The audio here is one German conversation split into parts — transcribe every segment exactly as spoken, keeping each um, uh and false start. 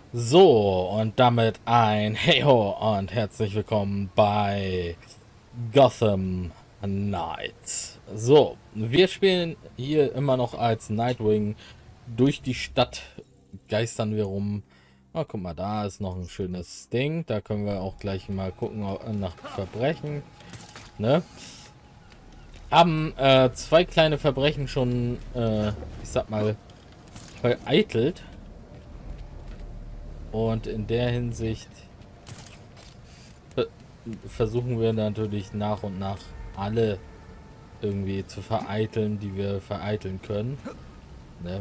So, und damit ein Hey-Ho und herzlich willkommen bei Gotham Knights. So, wir spielen hier immer noch als Nightwing. Durch die Stadt geistern wir rum. Oh, guck mal, da ist noch ein schönes Ding. Da können wir auch gleich mal gucken nach Verbrechen. Ne? Haben äh, zwei kleine Verbrechen schon, äh, ich sag mal, vereitelt. Und in der Hinsicht versuchen wir natürlich nach und nach alle irgendwie zu vereiteln, die wir vereiteln können. Ne?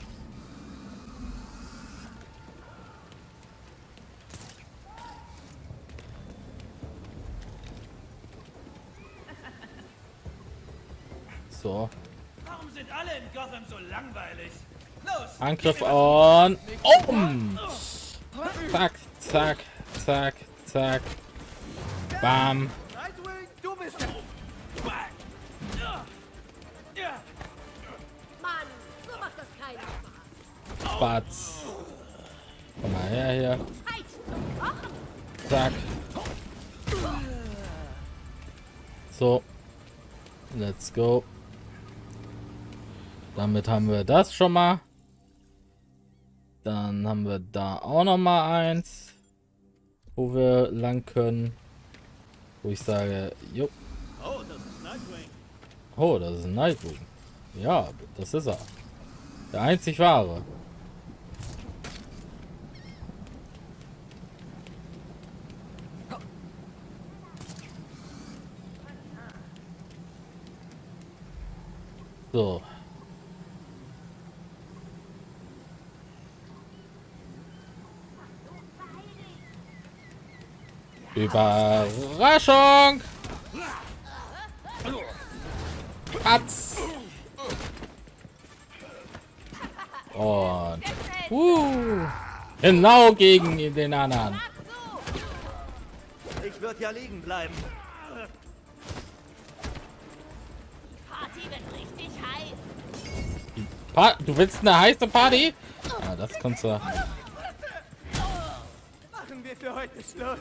So. Warum sind alle in Gotham so langweilig? Los! Angriff on. Oh! Zack, zack, zack, zack. Bam. Nightwing, du bist der... Mann, so macht das keinen Spaß. Batz. Komm mal her hier. Zeit zum Kochen. Zack. So. Let's go. Damit haben wir das schon mal. Dann haben wir da auch noch mal eins, wo wir lang können. Wo ich sage, jo. Oh, das ist Nightwing. Oh, das ist ein Nightwing. Ja, das ist er. Der einzig wahre. So. Überraschung! Patz! Und uh, genau gegen den anderen. Ich würde ja liegen bleiben. Party wird richtig heiß. Pa du willst eine heiße Party? Ja, das kannst du. Machen wir für heute Schluss.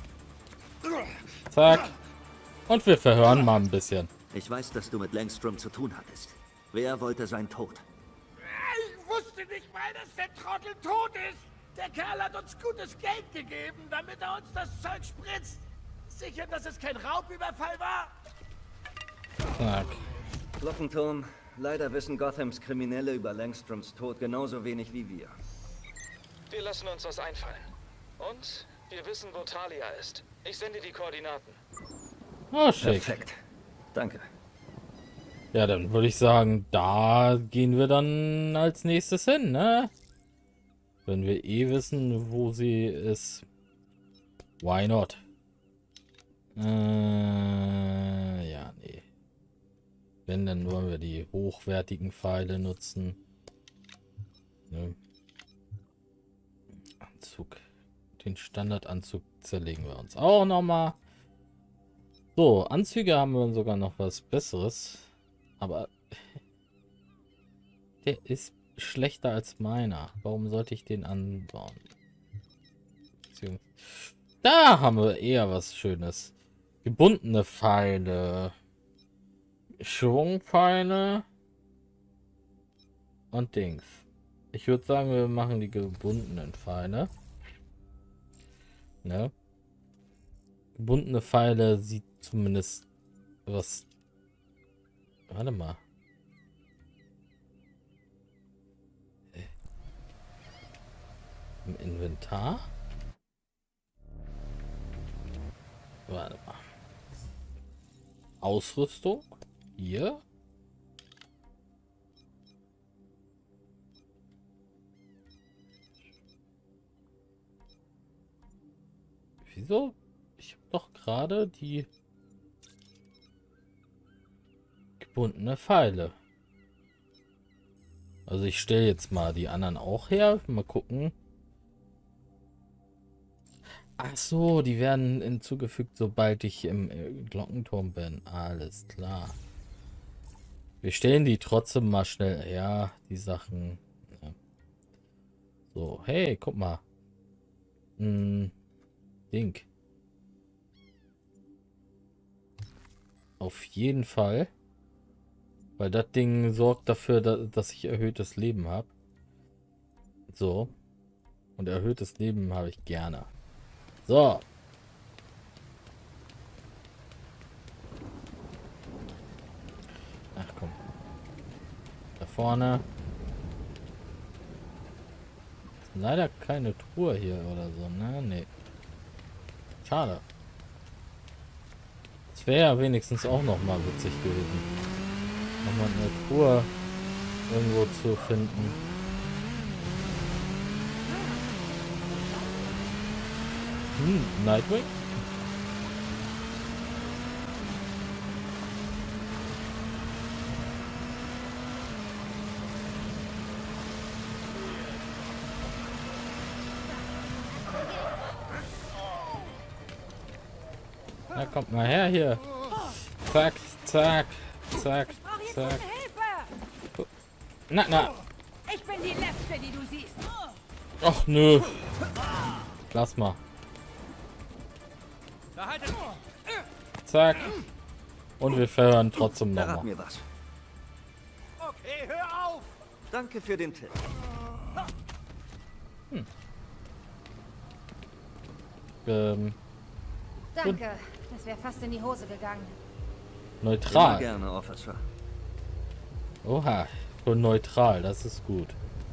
Zack. Und wir verhören mal ein bisschen. Ich weiß, dass du mit Langstrom zu tun hattest. Wer wollte seinen Tod? Ich wusste nicht mal, dass der Trottel tot ist. Der Kerl hat uns gutes Geld gegeben, damit er uns das Zeug spritzt. Sicher, dass es kein Raubüberfall war? Zack. Glockenturm, leider wissen Gothams Kriminelle über Langstroms Tod genauso wenig wie wir. Wir lassen uns was einfallen. Und wir wissen, wo Talia ist. Ich sende die Koordinaten. Oh, schick. Perfekt. Danke. Ja, dann würde ich sagen, da gehen wir dann als nächstes hin, ne? Wenn wir eh wissen, wo sie ist. Why not? Äh, ja, nee. Wenn, dann wollen wir die hochwertigen Pfeile nutzen. Ne? Anzug. Den Standardanzug zerlegen wir uns auch nochmal. So, Anzüge haben wir sogar noch was Besseres. Aber der ist schlechter als meiner. Warum sollte ich den anbauen? Da haben wir eher was Schönes. Gebundene Pfeile. Schwungpfeile. Und Dings. Ich würde sagen, wir machen die gebundenen Pfeile. Ne? Gebundene Pfeile sieht zumindest was. Warte mal. Im Inventar? Warte mal. Ausrüstung? Hier? Wieso? Ich habe doch gerade die gebundene Pfeile. Also ich stelle jetzt mal die anderen auch her. Mal gucken. Ach so, die werden hinzugefügt, sobald ich im äh, Glockenturm bin. Alles klar. Wir stellen die trotzdem mal schnell her, die Sachen. Ja. So, hey, guck mal. Hm, Ding. Auf jeden Fall. Weil das Ding sorgt dafür, dass, dass ich erhöhtes Leben habe. So. Und erhöhtes Leben habe ich gerne. So. Ach komm. Da vorne. Ist leider keine Truhe hier oder so, ne? Nee. Schade. Das wäre ja wenigstens auch noch mal witzig gewesen. Nochmal eine Truhe irgendwo zu finden. Hm, Nightwing? Na, kommt mal her hier. Zack, zack, zack, Ich brauche jetzt zack. gute Hilfe! Na, na. Ich bin die Letzte, die du siehst. Ach, nö. Lass mal. Zack. Und wir verhören trotzdem Verrat nochmal. mir was. Okay, hör auf! Danke für den Tipp. Ähm, Danke. Das wäre fast in die Hose gegangen. Immer neutral. gerne, Officer. Oha. Und neutral, das ist gut.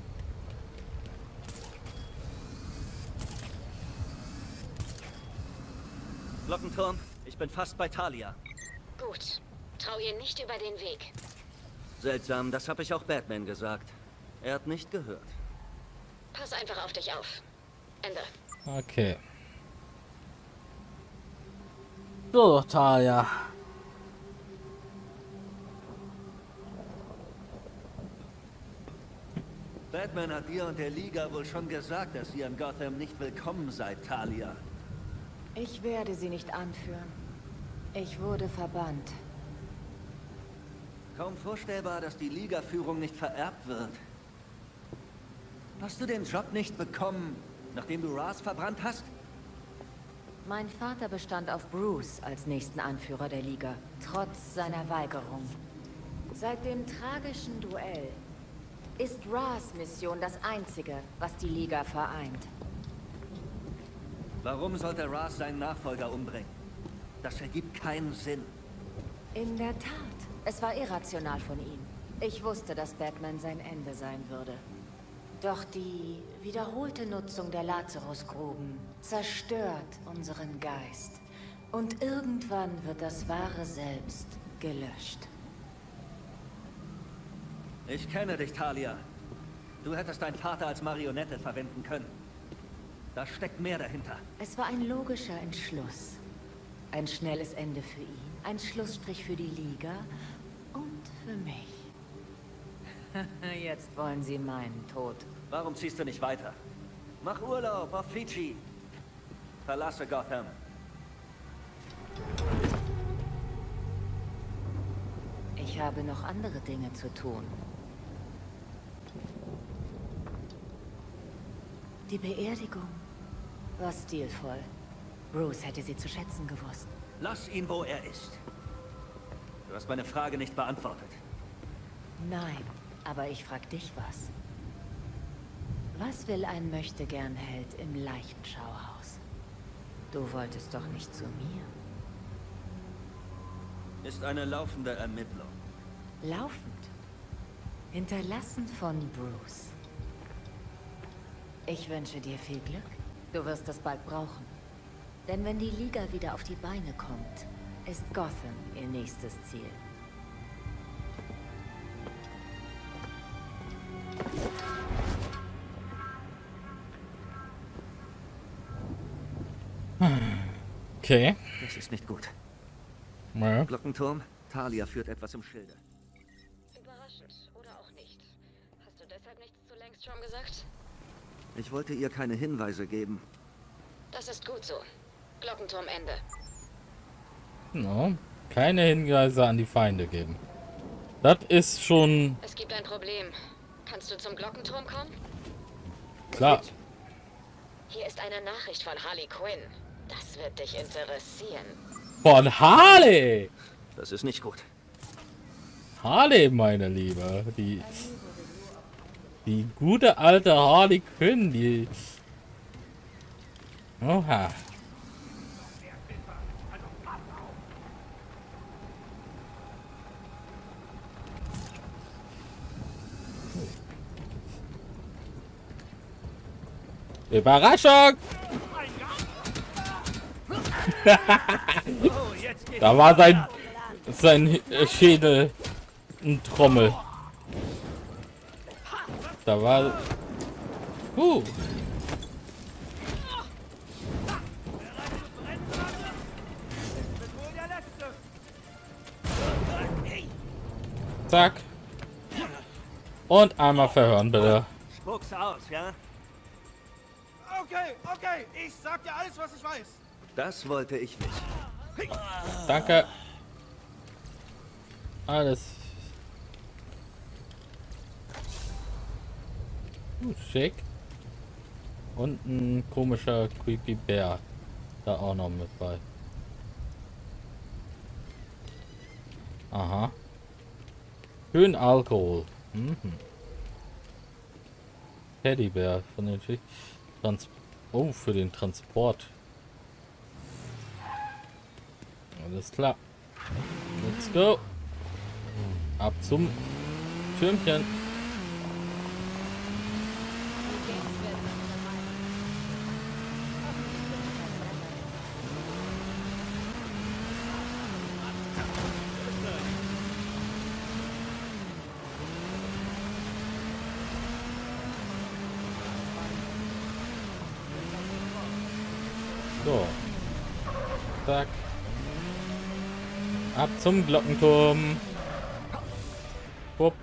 Glockenturm, ich bin fast bei Talia. Gut. Trau ihr nicht über den Weg. Seltsam, das habe ich auch Batman gesagt. Er hat nicht gehört. Pass einfach auf dich auf. Ende. Okay. So, Talia. Batman hat dir und der Liga wohl schon gesagt, dass ihr in Gotham nicht willkommen seid, Talia. Ich werde sie nicht anführen. Ich wurde verbannt. Kaum vorstellbar, dass die Liga-Führung nicht vererbt wird. Hast du den Job nicht bekommen, nachdem du Ra's verbrannt hast? Mein Vater bestand auf Bruce als nächsten Anführer der Liga, trotz seiner Weigerung. Seit dem tragischen Duell ist Ra's Mission das einzige, was die Liga vereint. Warum sollte Ra's seinen Nachfolger umbringen? Das ergibt keinen Sinn. In der Tat, es war irrational von ihm. Ich wusste, dass Batman sein Ende sein würde. Doch die wiederholte Nutzung der Lazarusgruben zerstört unseren Geist. Und irgendwann wird das wahre Selbst gelöscht. Ich kenne dich, Talia. Du hättest deinen Vater als Marionette verwenden können. Da steckt mehr dahinter. Es war ein logischer Entschluss. Ein schnelles Ende für ihn, ein Schlussstrich für die Liga und für mich. Jetzt wollen sie meinen Tod. Warum ziehst du nicht weiter? Mach Urlaub auf Fidschi. Verlasse Gotham. Ich habe noch andere Dinge zu tun. Die Beerdigung war stilvoll. Bruce hätte sie zu schätzen gewusst. Lass ihn, wo er ist. Du hast meine Frage nicht beantwortet. Nein, aber ich frag dich was. Was will ein Möchtegern-Held im Leichenschauhaus? Du wolltest doch nicht zu mir. Ist eine laufende Ermittlung. Laufend. Hinterlassen von Bruce. Ich wünsche dir viel Glück. Du wirst es bald brauchen. Denn wenn die Liga wieder auf die Beine kommt, ist Gotham ihr nächstes Ziel. Okay. Das ist nicht gut. Ja. Glockenturm, Talia führt etwas im Schilde. Überraschend, oder auch nicht. Hast du deshalb nichts zu Langstrom gesagt? Ich wollte ihr keine Hinweise geben. Das ist gut so. Glockenturm Ende. No. Keine Hinweise an die Feinde geben. Das ist schon Es gibt ein Problem. Kannst du zum Glockenturm kommen? klar. Hier ist eine Nachricht von Harley Quinn. Das wird dich interessieren. Von Harley! Das ist nicht gut. Harley, meine Liebe. Die, die gute alte Harley Quinn, die... Oha. Überraschung! Da war sein, sein Schädel ein Trommel. Da war... Uh. Zack. Und einmal verhören, bitte. Spuck's aus, ja? Okay, okay, ich sag dir alles, was ich weiß. Das wollte ich wissen. Danke. Alles. Uh, schick. Und ein komischer Creepy Bär. Da auch noch mit bei. Aha. Schön Alkohol. Mhm. Teddybär von den Trans Oh, für den Transport. Alles klar. Let's go. Ab zum Türmchen. So. Zack. Ab zum Glockenturm. Wupp.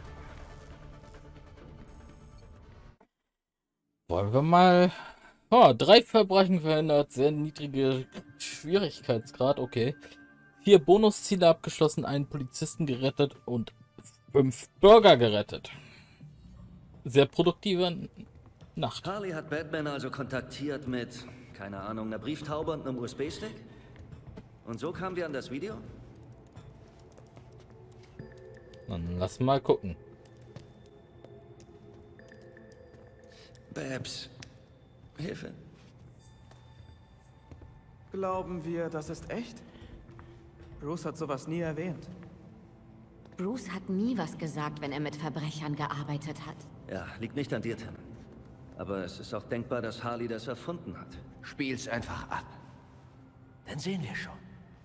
Wollen wir mal... Oh, drei Verbrechen verhindert. Sehr niedrige Schwierigkeitsgrad. Okay. Vier Bonusziele abgeschlossen, einen Polizisten gerettet und fünf Bürger gerettet. Sehr produktive Nacht. Harley hat Batman also kontaktiert mit, keine Ahnung, einer Brieftaube und einem U S B-Stick? Und so kam die an das Video? Dann lass mal gucken. Babs. Hilfe. Glauben wir, das ist echt? Bruce hat sowas nie erwähnt. Bruce hat nie was gesagt, wenn er mit Verbrechern gearbeitet hat. Ja, liegt nicht an dir, Tim. Aber es ist auch denkbar, dass Harley das erfunden hat. Spiel's einfach ab. Dann sehen wir schon.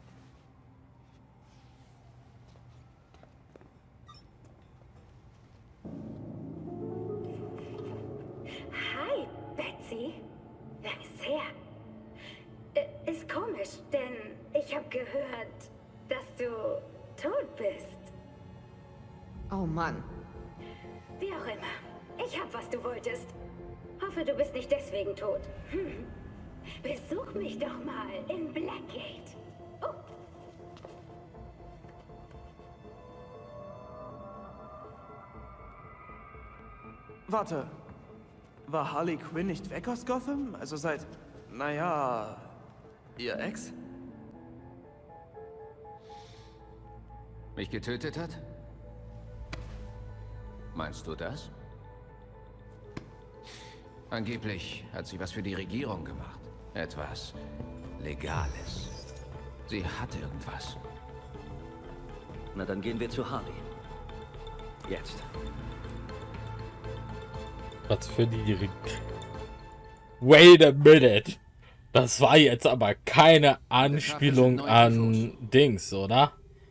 Hi, Betsy. Lang ist her. Äh, Ist komisch, denn ich habe gehört, dass du tot bist. Oh Mann. Wie auch immer. Ich hab, was du wolltest. Hoffe, du bist nicht deswegen tot. Hm. Besuch mich doch mal in Blackgate. Oh. Warte. War Harley Quinn nicht weg aus Gotham? Also seit, naja, ihr Ex? Mich getötet hat? Meinst du das? Angeblich hat sie was für die Regierung gemacht. Etwas Legales. Sie hat irgendwas. Na, dann gehen wir zu Harley. Jetzt. Was für die Regierung? Wait a minute. Das war jetzt aber keine Anspielung an Dings, oder?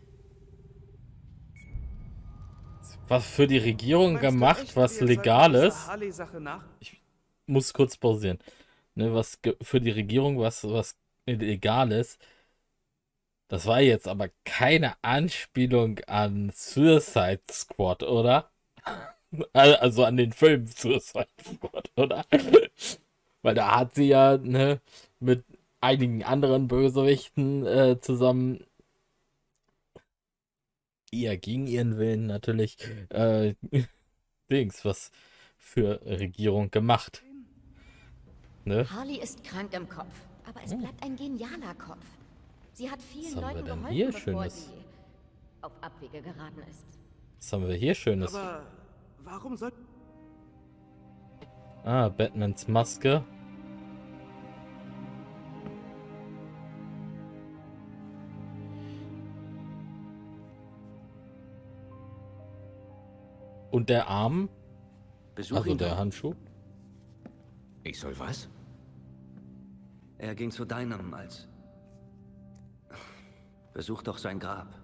Was für die Regierung gemacht, was Legales. Ich muss kurz pausieren. Ne, was für die Regierung was was Legales. Das war jetzt aber keine Anspielung an Suicide Squad, oder? Also an den Film Suicide Squad, oder? Weil da hat sie ja, ne, mit einigen anderen Bösewichten äh, zusammen, eher gegen ihren Willen natürlich, äh, Dings, was für Regierung gemacht. Ne? Harley ist krank im Kopf, aber es bleibt ein genialer Kopf. Sie hat vielen Was haben wir Leuten denn geholfen, hier bevor Schönes? sie auf Abwege geraten ist. Was haben wir hier Schönes? Aber warum soll... Ah, Batmans Maske. Und der Arm? Besuch Also ihn der doch. Handschuh? Ich soll was? Er ging zu deinem als... Besuch doch sein Grab.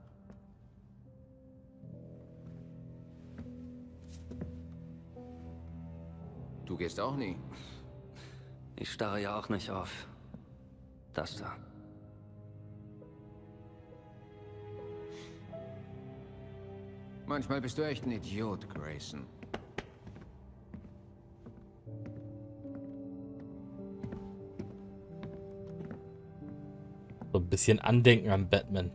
Du gehst auch nie. Ich starre ja auch nicht auf das da. Manchmal bist du echt ein Idiot, Grayson. So ein bisschen Andenken an Batman.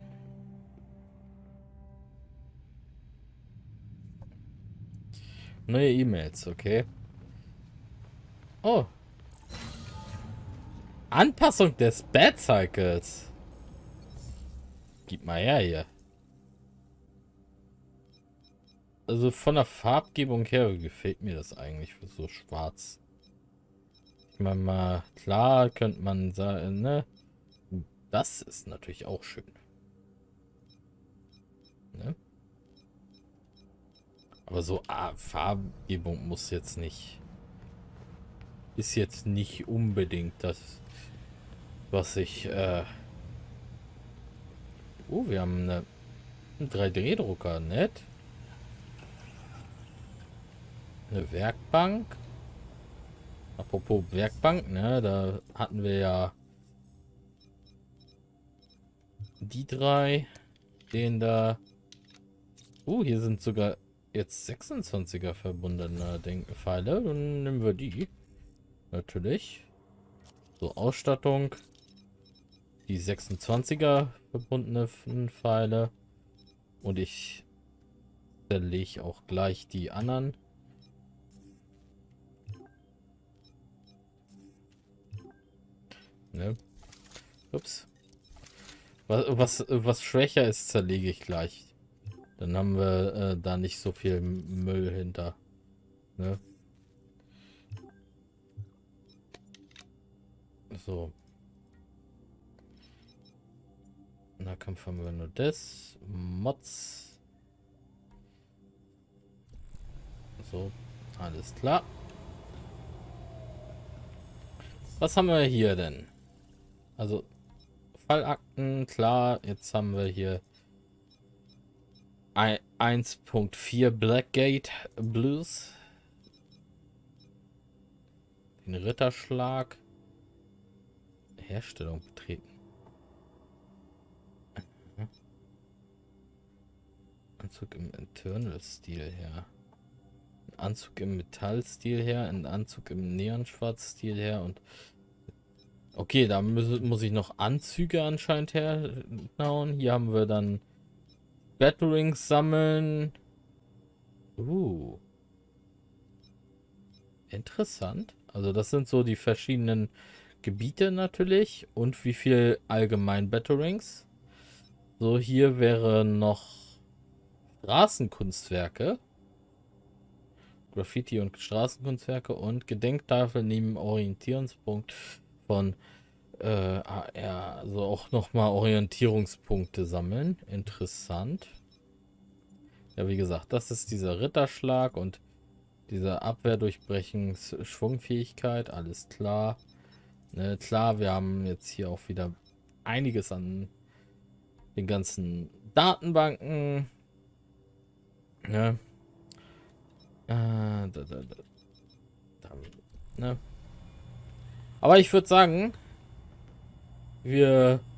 Neue E-Mails, okay. Oh. Anpassung des Bat-Cycles. Gib mal her hier. Also von der Farbgebung her gefällt mir das eigentlich für so schwarz. Ich meine mal, klar könnte man sagen, ne? Das ist natürlich auch schön. Ne? Aber so ah, Farbgebung muss jetzt nicht... Ist jetzt nicht unbedingt das, was ich... Äh oh, wir haben eine, einen drei D Drucker, nett. Eine Werkbank. Apropos Werkbank, ne? Da hatten wir ja die drei, den da. Uh, hier sind sogar jetzt sechsundzwanziger verbundene Pfeile. Dann nehmen wir die. Natürlich. So, Ausstattung. Die sechsundzwanziger verbundene Pfeile. Und ich zerlege auch gleich die anderen. Ne? Ups. Was, was, was schwächer ist, zerlege ich gleich. Dann haben wir äh, da nicht so viel Müll hinter. Ne? So. Nahkampf haben wir nur das. Mods. So, alles klar. Was haben wir hier denn? Also, Fallakten, klar. Jetzt haben wir hier eins Punkt vier Blackgate Blues. Den Ritterschlag. Herstellung betreten. Anzug im Eternal-Stil her. Ein Anzug im Metall-Stil her. Ein Anzug im Neonschwarz-Stil her. Und okay, da muss, muss ich noch Anzüge anscheinend herhauen. Hier haben wir dann Batterings sammeln. Uh. Interessant. Also das sind so die verschiedenen Gebiete natürlich. Und wie viel allgemein Batterings. So, hier wäre noch Straßenkunstwerke. Graffiti und Straßenkunstwerke und Gedenktafel neben Orientierungspunkt von äh, ja, also auch nochmal Orientierungspunkte sammeln. Interessant. Ja, wie gesagt, das ist dieser Ritterschlag und dieser Abwehrdurchbrechens-Schwungfähigkeit. Alles klar. Ne, klar, wir haben jetzt hier auch wieder einiges an den ganzen Datenbanken. Ne? Äh, da, da, da, da, ne? Aber ich würde sagen, wir...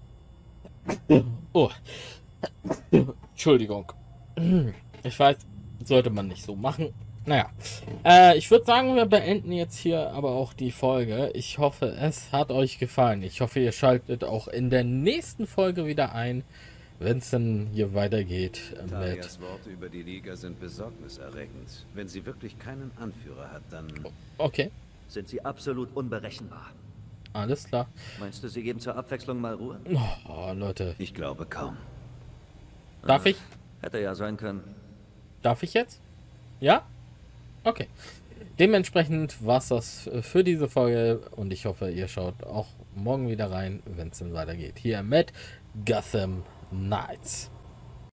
Oh. Entschuldigung. Ich weiß, sollte man nicht so machen. Naja. Äh, ich würde sagen, wir beenden jetzt hier aber auch die Folge. Ich hoffe, es hat euch gefallen. Ich hoffe, ihr schaltet auch in der nächsten Folge wieder ein, wenn es dann hier weitergeht. Äh, Talias Worte über die Liga sind besorgniserregend. Wenn sie wirklich keinen Anführer hat, dann... Okay. sind sie absolut unberechenbar. Alles klar. Meinst du, sie geben zur Abwechslung mal Ruhe? Oh, Leute. Ich glaube kaum. Darf ich? Hätte ja sein können. Darf ich jetzt? Ja? Okay. Dementsprechend war es das für diese Folge und ich hoffe, ihr schaut auch morgen wieder rein, wenn es dann weitergeht. Hier mit Gotham Knights.